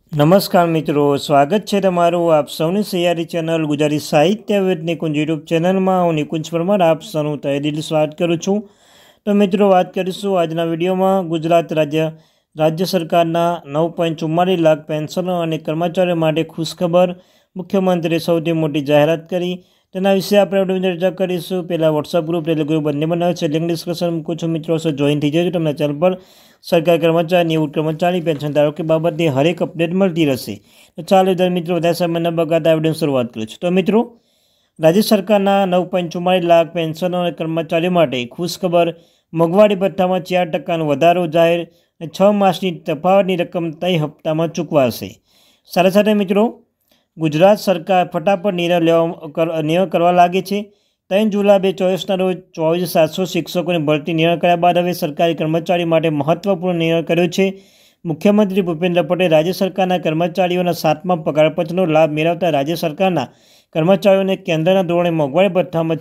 નમસ્કાર મિત્રો, સ્વાગત છે તમારું આપ સૌની સૈયારી ચેનલ ગુજરાતી સાહિત્ય વિદ નિકુંજ યુટ્યુબ ચેનલમાં. હું નિકુંજ પરમાર આપ સૌનું તહેદિલ સ્વાગત કરું છું. તો મિત્રો, વાત કરીશું આજના વિડીયોમાં ગુજરાત રાજ્ય સરકારના 9.44 લાખ પેન્શનરો અને કર્મચારીઓ માટે ખુશખબર. મુખ્યમંત્રીએ સૌથી મોટી જાહેરાત કરી, તેના વિશે આપણે વિડીયો ચર્ચા કરીશું. પહેલાં વોટ્સઅપ ગ્રુપ ટેલિગ્રુપ બંને બનાવે છે, લિંક ડિસ્કશન મૂકું છું. મિત્રો જોઈન થઈ જજો, તમને ચેનલ પર સરકારી કર્મચારી, નિવૃત્ત કર્મચારી, પેન્શન ધારકો બાબતની હરેક અપડેટ મળતી રહેશે. તો ચાલો મિત્રો, વધારે સમય ન બગાડતા વિડીયોની શરૂઆત કરીએ છીએ. તો મિત્રો, રાજ્ય સરકારના 9.44 લાખ પેન્શનરો અને કર્મચારીઓ માટે ખુશખબર. મોંઘવારી ભથ્થામાં 4% વધારો જાહેર અને 6 માસની તફાવતની રકમ તય હપ્તામાં ચૂકવાશે. સાથે સાથે મિત્રો, ગુજરાત સરકાર ફટાફટ નિર્ણય કરવા લાગી છે. 3 જુલાઈ 2024ના રોજ 24,700 શિક્ષકોની ભરતી નિર્ણય કર્યા બાદ હવે સરકારી કર્મચારીઓ માટે મહત્વપૂર્ણ નિર્ણય કર્યો છે. મુખ્યમંત્રી ભૂપેન્દ્ર પટેલ રાજ્ય સરકારના કર્મચારીઓના 7મા પગારપંચનો લાભ મેળવતા રાજ્ય સરકારના કર્મચારીઓને કેન્દ્રના ધોરણે મોંઘવારી ભથ્થામાં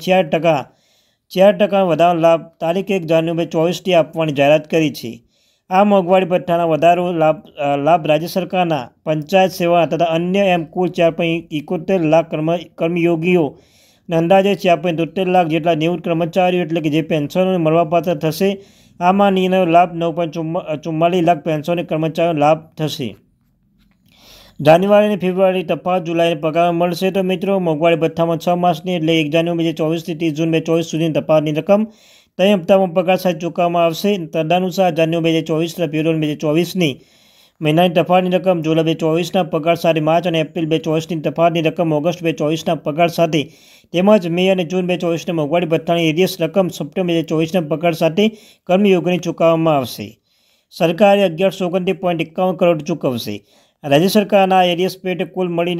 4% વધારાનો લાભ તારીખ 1 જાન્યુઆરી 2024થી આપવાની જાહેરાત કરી છે. આ મોંઘવારી ભથ્થાના વધારો લાભ રાજ્ય સરકારના પંચાયત સેવા તથા અન્ય એમ કુલ 4.71 લાખ કર્મયોગીઓ અને અંદાજે 4.73 લાખ જેટલા નિવૃત્ત કર્મચારીઓ એટલે કે જે પેન્શનોને મળવાપાત્ર થશે. આમાં નિર્ણયો લાભ 9.44 લાખ પેન્શન કર્મચારીઓને લાભ થશે. જાન્યુઆરી અને ફેબ્રુઆરી તફાવત જુલાઈને પગાર મળશે. તો મિત્રો, મોંઘવારી ભથ્થામાં 6 માસની એટલે 1 જાન્યુઆરી 2024થી 30 જૂન 2024 સુધીની તફાવતની રકમ તય હપ્તામાં પગાર સાથે ચૂકવવામાં આવશે. તદનુસાર જાન્યુઆરી 2024 ફેબ્રુઆરી 2024ની મહિનાની તફાવતની રકમ, જુલાઈ 2024ના પગાર સાથે માર્ચ અને એપ્રિલ 2024ની તફાવતની રકમ, ઓગસ્ટ 2024ના પગાર સાથે તેમજ મે અને જૂન 2024ના મોંઘવારી ભથ્થાની એરિયસ રકમ સપ્ટેમ્બર 2024ના પગાર સાથે કર્મયોગીને ચૂકવવામાં આવશે. સરકારે 1129.51 કરોડ ચૂકવશે. રાજ્ય સરકારના એરિયસ પેટે કુલ મળીને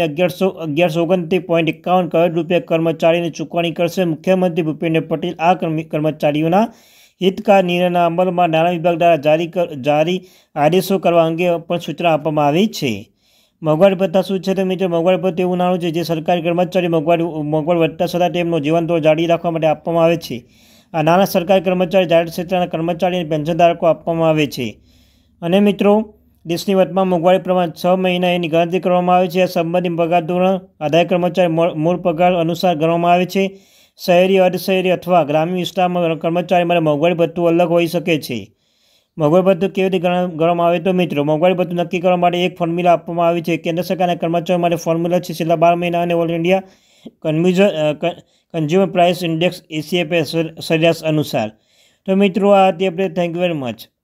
1129.51 કરોડ રૂપિયા કર્મચારીને ચૂકવણી કરશે. મુખ્યમંત્રી ભૂપેન્દ્ર પટેલ આ કર્મચારીઓના હિતકાર નિર્ણયના અમલમાં નાણાં વિભાગ દ્વારા જારી આદેશો કરવા અંગે પણ સૂચના આપવામાં આવી છે. મોંઘવારી ભથ્થા શું છે? તો મિત્રો, મોંઘવારી ભથ્થું એવું નાણું છે જે સરકારી કર્મચારી મોંઘવારી વધતા છતાં તેમનો જીવનધોરણ જાળવી રાખવા માટે આપવામાં આવે છે. આ નાણાં સરકારી કર્મચારી, જાહેર ક્ષેત્રના કર્મચારી અને પેન્શનધારકો આપવામાં આવે છે. અને મિત્રો, દેશની વર્તમાન મોંઘવારી પ્રમાણે 6 મહિના એની ગણતરી કરવામાં આવે છે. આ સંબંધિત પગાર ધોરણ આધારિત કર્મચારી મૂળ પગાર અનુસાર ગણવામાં આવે છે. શહેરી, અર્ધશહેરી અથવા ગ્રામીણ વિસ્તારમાં કર્મચારી માટે મોંઘવારી ભથ્થું અલગ હોઈ શકે છે. મોંઘવારી ભથ્થું કેવી રીતે ગણવામાં આવે? તો મિત્રો, મોંઘવારી ભથ્થું નક્કી કરવા માટે એક ફોર્મ્યુલા આપવામાં આવી છે. કેન્દ્ર સરકારના કર્મચારીઓ માટે ફોર્મ્યુલા છે છેલ્લા 12 મહિના અને all India consumer price index ACF સરેરાશ અનુસાર. તો મિત્રો, આ હતી આપણે. Thank you very much.